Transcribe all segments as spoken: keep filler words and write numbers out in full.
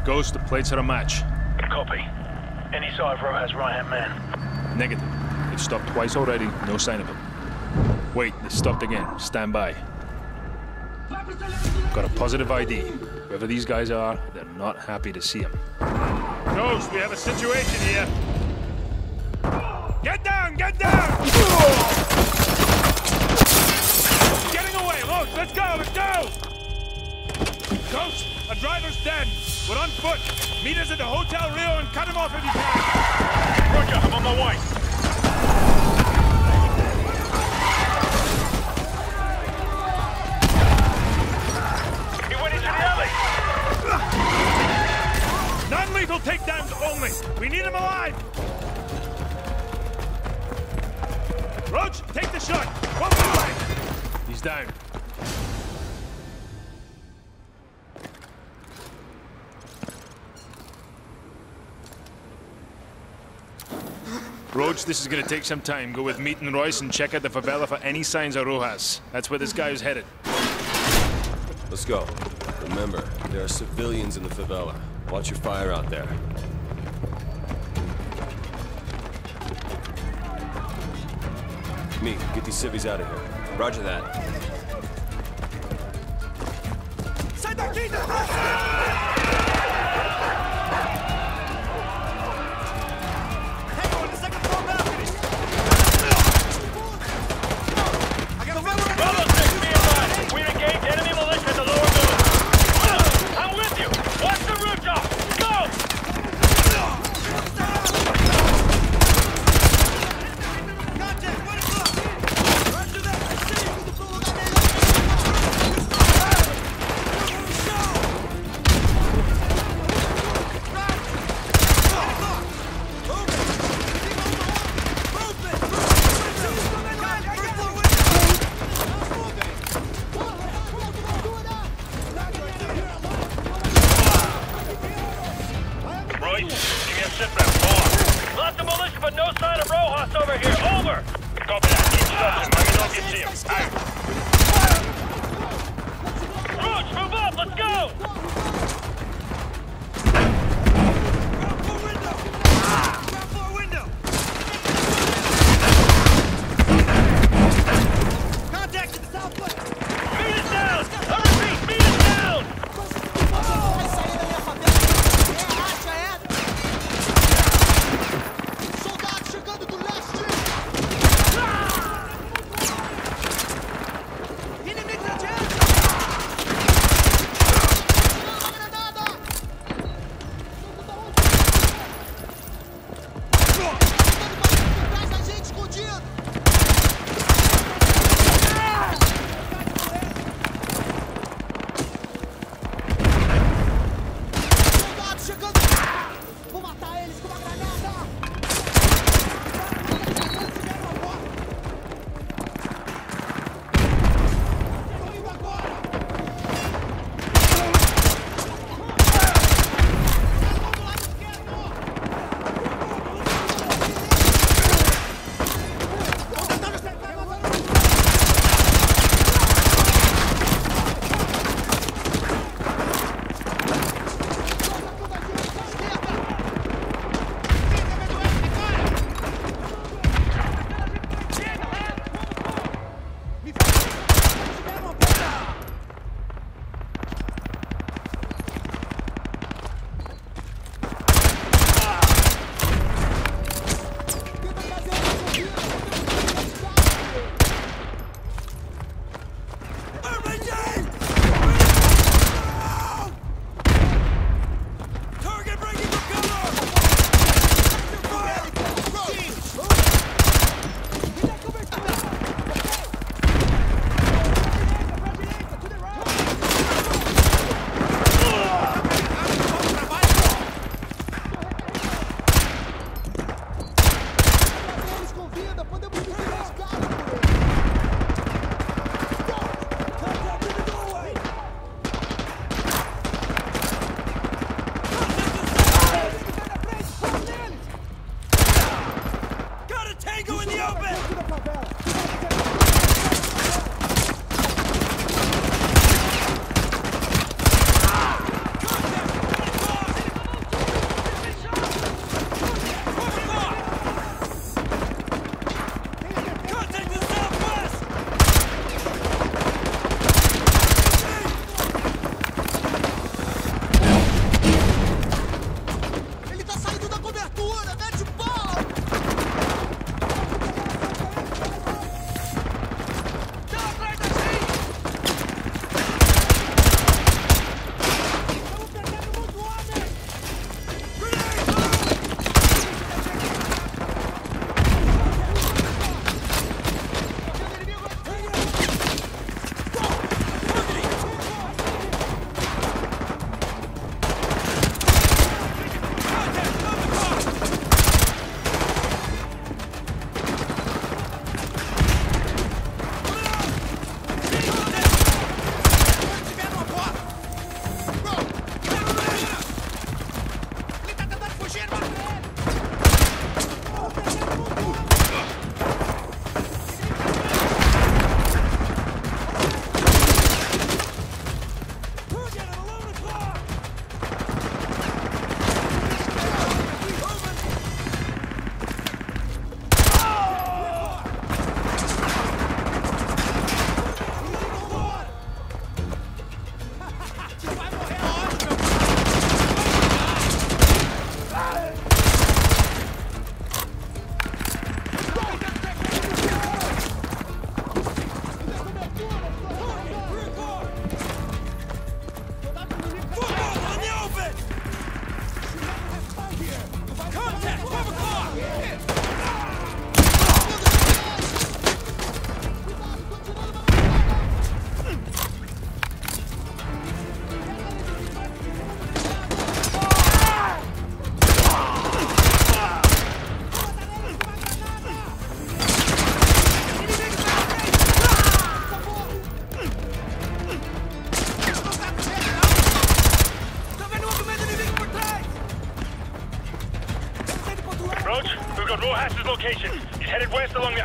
Ghost, the plates are a match. Copy. Any sign of Rojas' right-hand man? Negative. They've stopped twice already, no sign of him. Wait, they stopped again. Stand by. Got a positive I D. Whoever these guys are, they're not happy to see him. Ghost, we have a situation here. Get down! Get down! Getting away! Look, let's go! Let's go! Ghost, a driver's dead. We're on foot. Meet us at the Hotel Rio and cut him off if you can. Roger, I'm on my way. He went into the alley. Non-lethal takedowns only. We need him alive. Roach, take the shot. One more. He's down. Roach, this is gonna take some time. Go with Meat and Royce and check out the favela for any signs of Rojas. That's where this guy is headed. Let's go. Remember, there are civilians in the favela. Watch your fire out there. Meat, get these civvies out of here. Roger that.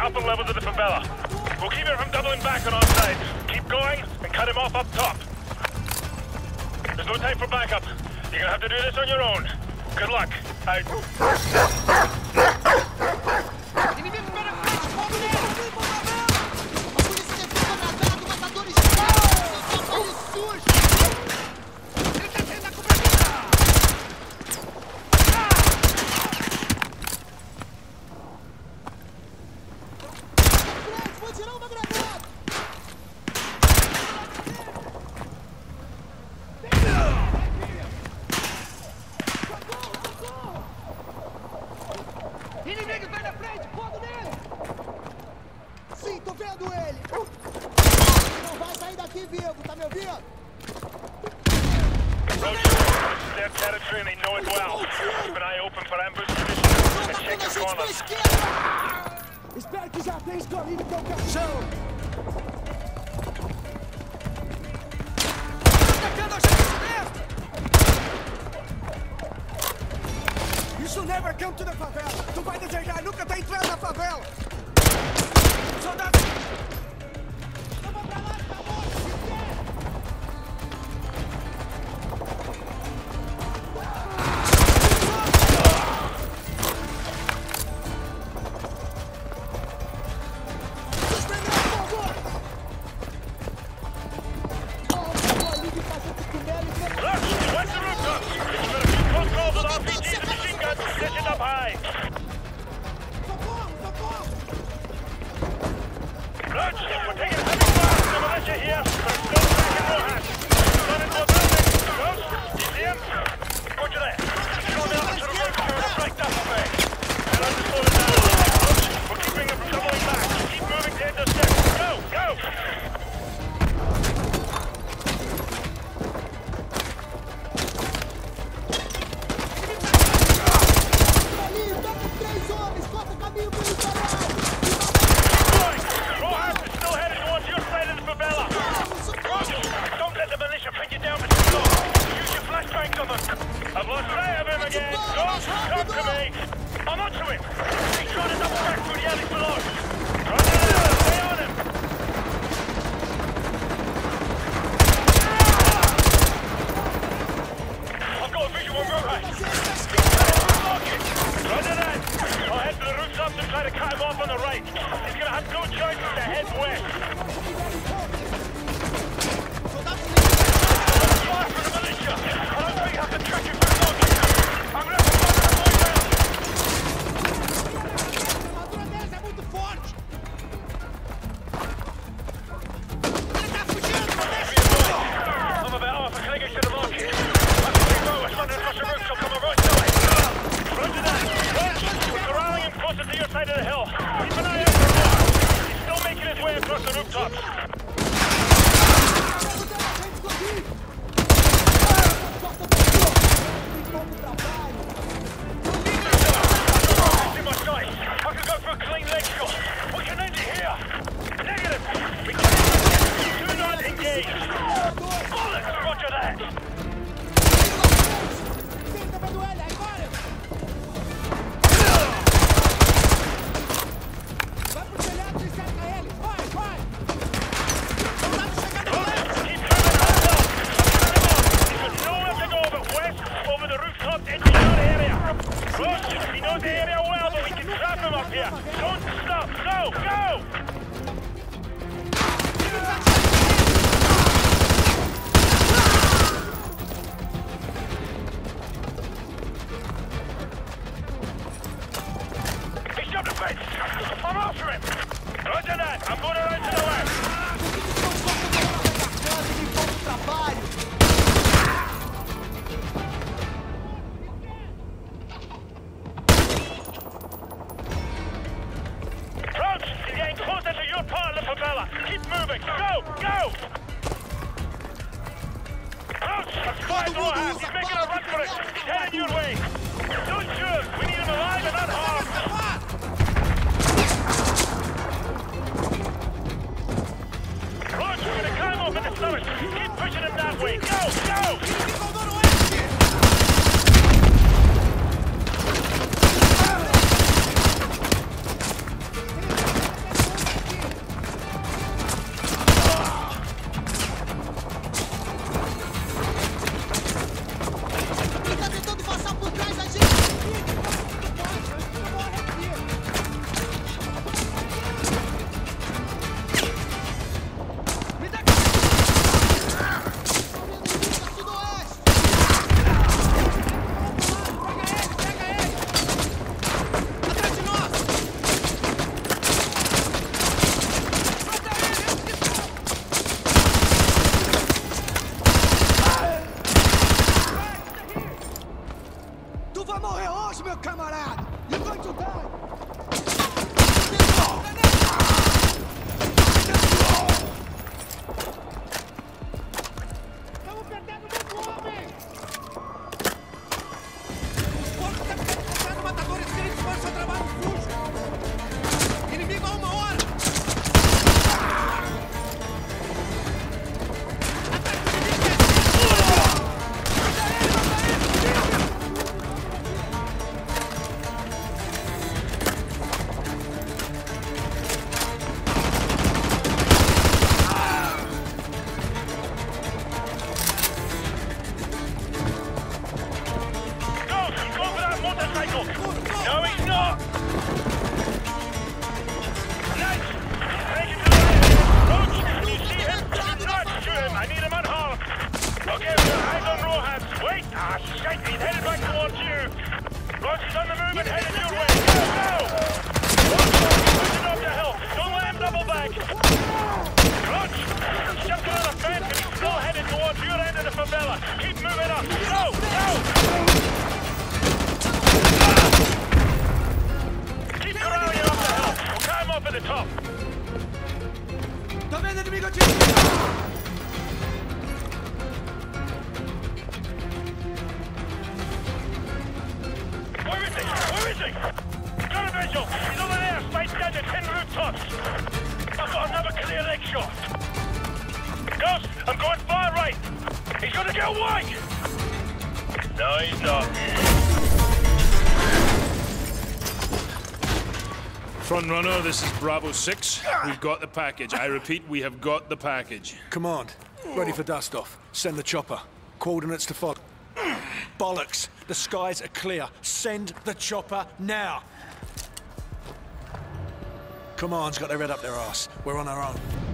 upper levels of the favela. We'll keep it from doubling back on our side. Keep going and cut him off up top. There's no time for backup. You're gonna have to do this on your own. Good luck. Out. Espero que já tenha escolhido teu caixão! Atacando a gente mesmo! Isso never come to the favela! Tu vai desejar nunca ter entrado na favela! Soldado! Vamos pra lá, tá bom! up! Go! Go! Keep corralling him up the hill. We'll tie him up at the top. Dov'è il nemico circondato? Where is he? Where is he? Got a visual! He's over there, spiked down to ten rooftops! I've got another clear leg shot! Ghost, I'm going far right! He's gonna get away! No, he's not. Front runner, this is Bravo six. We've got the package. I repeat, we have got the package. Command, ready for dust-off. Send the chopper. Coordinates to follow. Bollocks! The skies are clear. Send the chopper now! Command's got their head up their ass. We're on our own.